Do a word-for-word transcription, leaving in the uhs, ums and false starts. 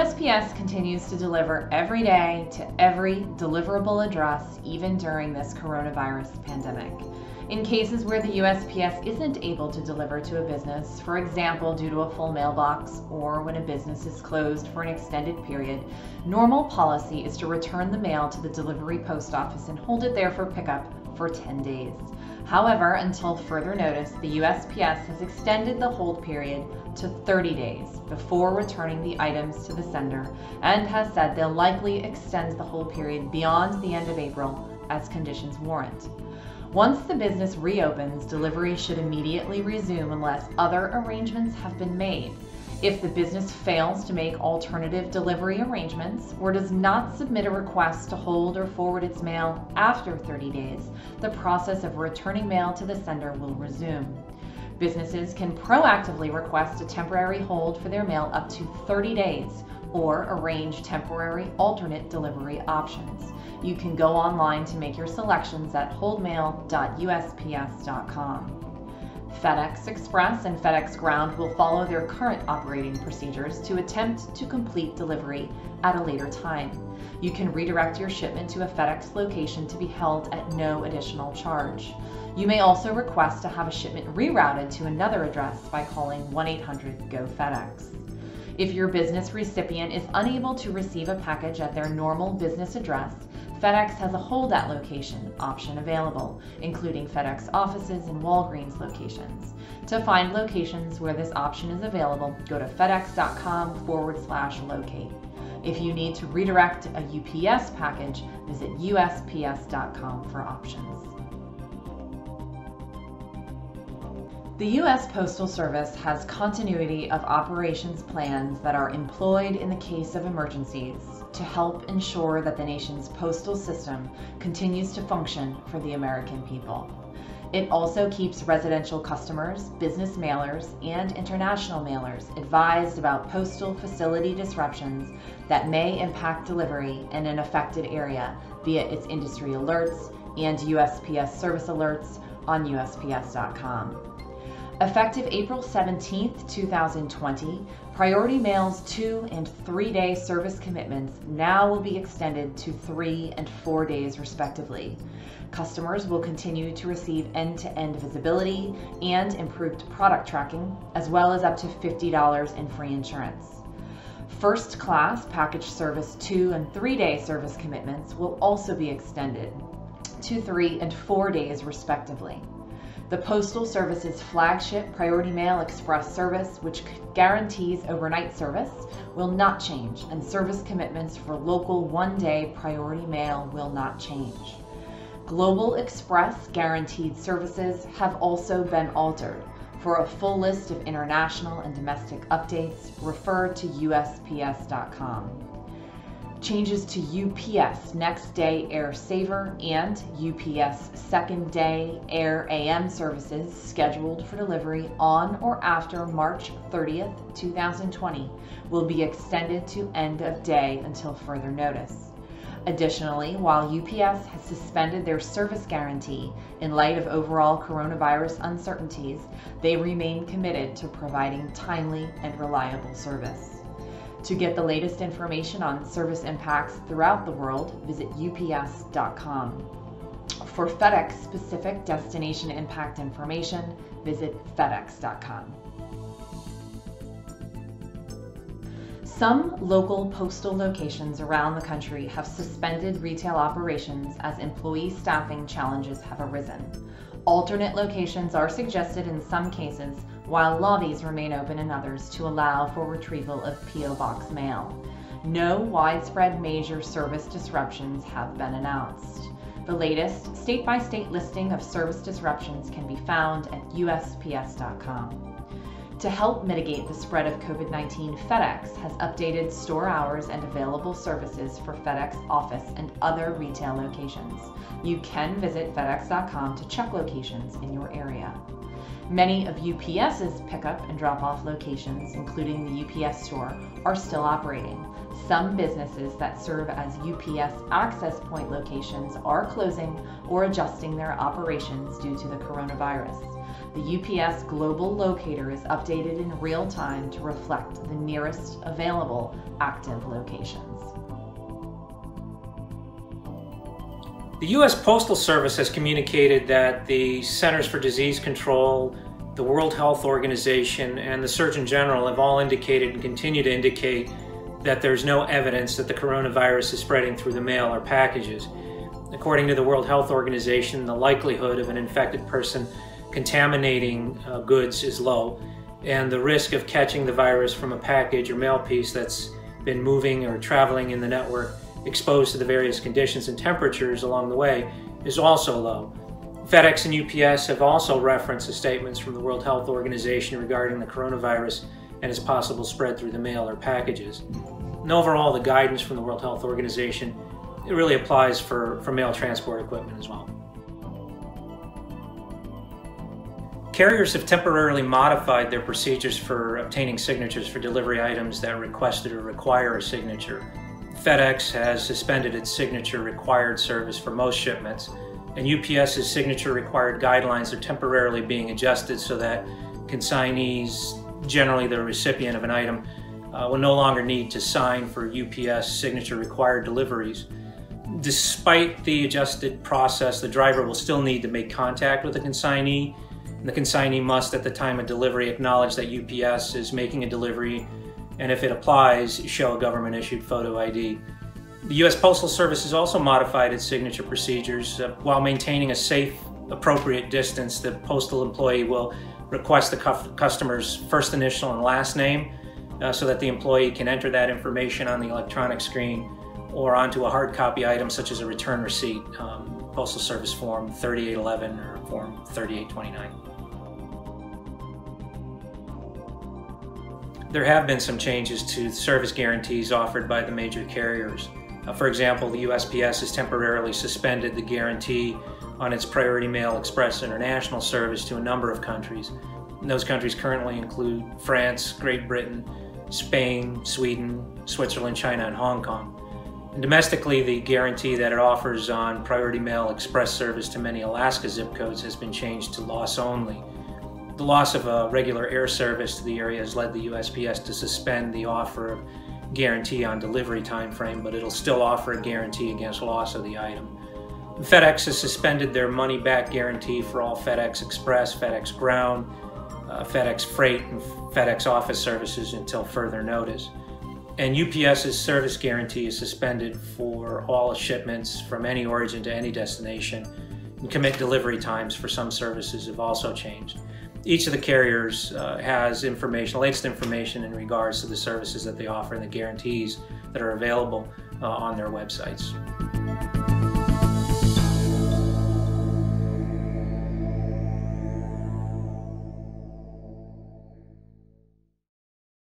S P S continues to deliver every day to every deliverable address, even during this coronavirus pandemic. In cases where the U S P S isn't able to deliver to a business, for example due to a full mailbox or when a business is closed for an extended period, normal policy is to return the mail to the delivery post office and hold it there for pickup for ten days. However, until further notice, the U S P S has extended the hold period to thirty days before returning the items to the sender and has said they'll likely extend the hold period beyond the end of April as conditions warrant. Once the business reopens, delivery should immediately resume unless other arrangements have been made. If the business fails to make alternative delivery arrangements or does not submit a request to hold or forward its mail after thirty days, the process of returning mail to the sender will resume. Businesses can proactively request a temporary hold for their mail up to thirty days or arrange temporary alternate delivery options. You can go online to make your selections at hold mail dot U S P S dot com. FedEx Express and FedEx Ground will follow their current operating procedures to attempt to complete delivery at a later time. You can redirect your shipment to a FedEx location to be held at no additional charge. You may also request to have a shipment rerouted to another address by calling one eight hundred go FedEx. If your business recipient is unable to receive a package at their normal business address, FedEx has a hold at location option available, including FedEx offices and Walgreens locations. To find locations where this option is available, go to fedex.com forward slash locate. If you need to redirect a U P S package, visit U S P S dot com for options. The U S Postal Service has continuity of operations plans that are employed in the case of emergencies to help ensure that the nation's postal system continues to function for the American people. It also keeps residential customers, business mailers, and international mailers advised about postal facility disruptions that may impact delivery in an affected area via its industry alerts and U S P S service alerts on U S P S dot com. Effective April seventeenth, two thousand twenty, Priority Mail's two and three day service commitments now will be extended to three and four days respectively. Customers will continue to receive end-to-end visibility and improved product tracking, as well as up to fifty dollars in free insurance. First class package service two and three day service commitments will also be extended to three and four days respectively. The Postal Service's flagship Priority Mail Express service, which guarantees overnight service, will not change, and service commitments for local one-day Priority Mail will not change. Global Express guaranteed services have also been altered. For a full list of international and domestic updates, refer to U S P S dot com. Changes to U P S Next Day Air Saver and U P S Second Day Air A M services scheduled for delivery on or after March thirtieth, two thousand twenty will be extended to end of day until further notice. Additionally, while U P S has suspended their service guarantee in light of overall coronavirus uncertainties, they remain committed to providing timely and reliable service. To get the latest information on service impacts throughout the world, visit U P S dot com. For FedEx-specific destination impact information, visit FedEx dot com. Some local postal locations around the country have suspended retail operations as employee staffing challenges have arisen. Alternate locations are suggested in some cases, while lobbies remain open in others to allow for retrieval of P O Box mail. No widespread major service disruptions have been announced. The latest state-by-state listing of service disruptions can be found at U S P S dot com. To help mitigate the spread of COVID nineteen, FedEx has updated store hours and available services for FedEx Office and other retail locations. You can visit FedEx dot com to check locations in your area. Many of UPS's pickup and drop-off locations, including the U P S store, are still operating. Some businesses that serve as U P S access point locations are closing or adjusting their operations due to the coronavirus. The U P S Global Locator is updated in real time to reflect the nearest available active locations. The U S Postal Service has communicated that the Centers for Disease Control, the World Health Organization, and the Surgeon General have all indicated and continue to indicate that there's no evidence that the coronavirus is spreading through the mail or packages. According to the World Health Organization, the likelihood of an infected person contaminating uh, goods is low, and the risk of catching the virus from a package or mail piece that's been moving or traveling in the network exposed to the various conditions and temperatures along the way is also low. FedEx and U P S have also referenced the statements from the World Health Organization regarding the coronavirus and its possible spread through the mail or packages. And overall, the guidance from the World Health Organization, it really applies for, for mail transport equipment as well. Carriers have temporarily modified their procedures for obtaining signatures for delivery items that requested or require a signature. FedEx has suspended its signature required service for most shipments, and U P S's signature required guidelines are temporarily being adjusted so that consignees, generally the recipient of an item, uh, will no longer need to sign for U P S signature required deliveries. Despite the adjusted process, the driver will still need to make contact with the consignee. The consignee must, at the time of delivery, acknowledge that U P S is making a delivery, and if it applies, show a government-issued photo I D. The U S Postal Service has also modified its signature procedures. Uh, while maintaining a safe, appropriate distance, the postal employee will request the cu customer's first initial and last name uh, so that the employee can enter that information on the electronic screen or onto a hard copy item such as a return receipt, um, Postal Service Form thirty-eight eleven or Form thirty-eight twenty-nine. There have been some changes to service guarantees offered by the major carriers. Uh, for example, the U S P S has temporarily suspended the guarantee on its Priority Mail Express international service to a number of countries. And those countries currently include France, Great Britain, Spain, Sweden, Switzerland, China, and Hong Kong. And domestically, the guarantee that it offers on Priority Mail Express service to many Alaska zip codes has been changed to loss only. The loss of a regular air service to the area has led the U S P S to suspend the offer of guarantee on delivery time frame, but it'll still offer a guarantee against loss of the item. FedEx has suspended their money-back guarantee for all FedEx Express, FedEx Ground, uh, FedEx Freight, and FedEx Office services until further notice. And U P S's service guarantee is suspended for all shipments from any origin to any destination, and commit delivery times for some services have also changed. Each of the carriers uh, has information, latest information in regards to the services that they offer and the guarantees that are available uh, on their websites.